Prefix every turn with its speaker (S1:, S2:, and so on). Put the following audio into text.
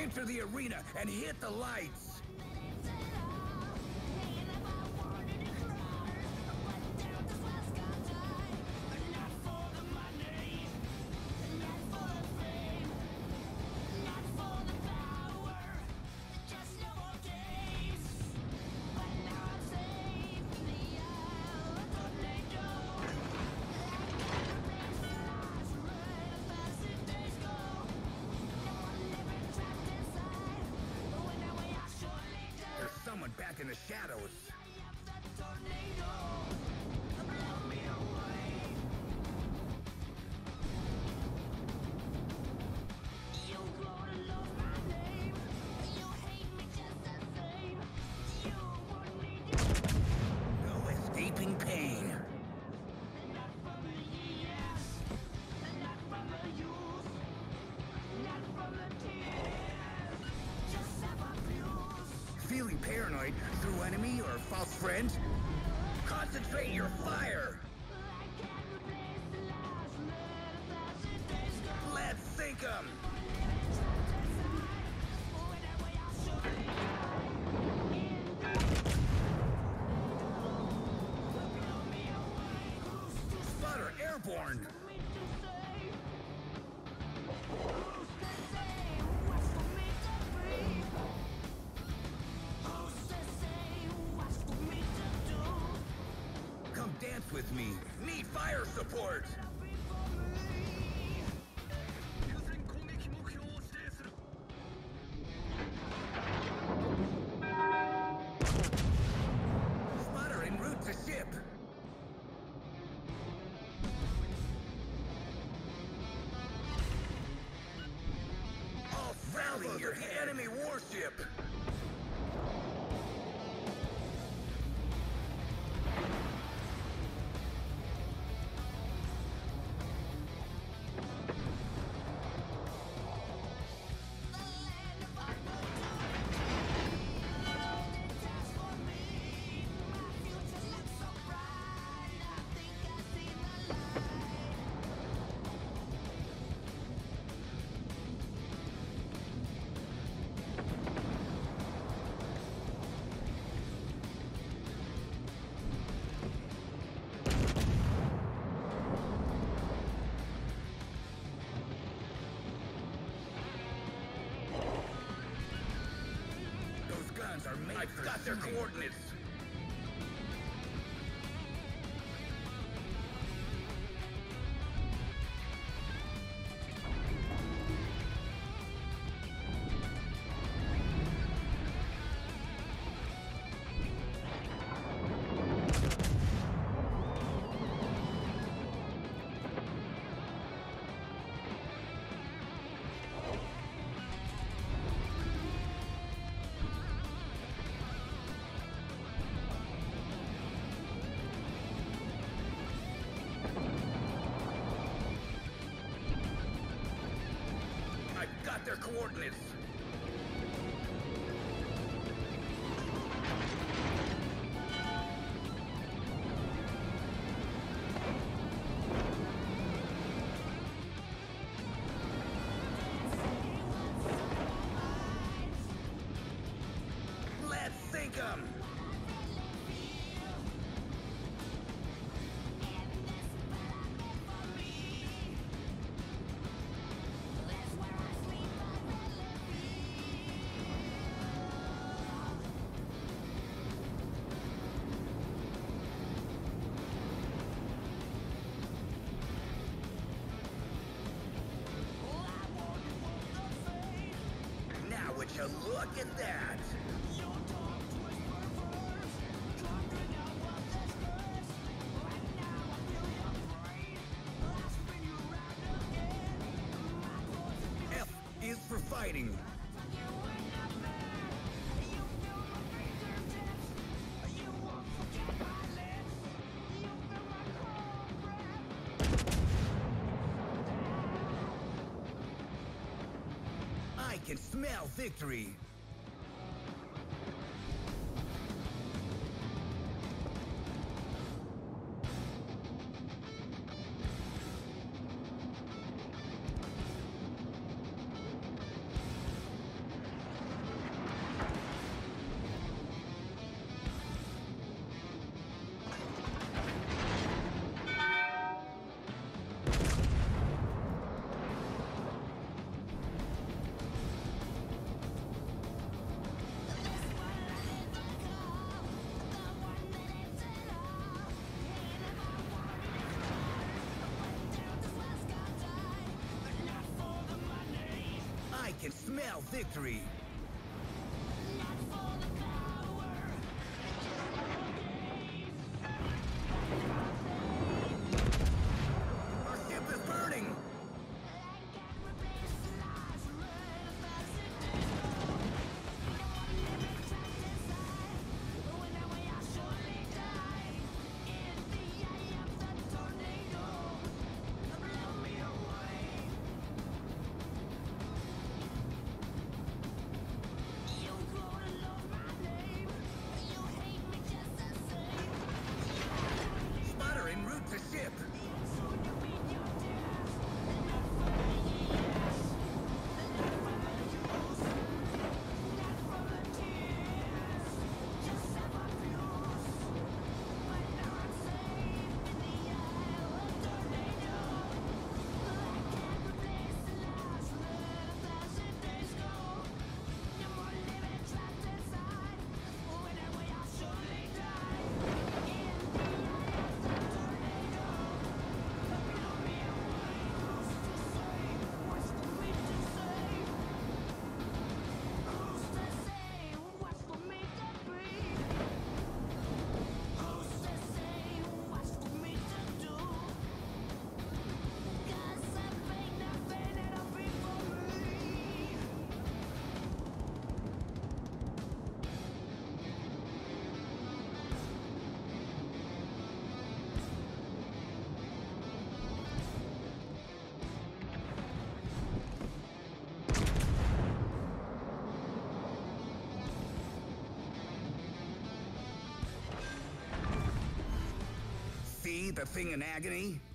S1: Enter the arena and hit the lights. Someone back in the shadows. No escaping pain. Feeling paranoid through enemy or false friends? Concentrate your fire! Let's sink 'em! Spotter airborne! Come dance with me. Need fire support! Spotter en route to ship. All rally your enemy warship. Are made I've got their coordinates. I've got their coordinates. Let's sink 'em. Now would you look at that? F is for fighting. I can smell victory. can smell victory. Our ship is burning! Spotter en route to ship! See the thing in agony?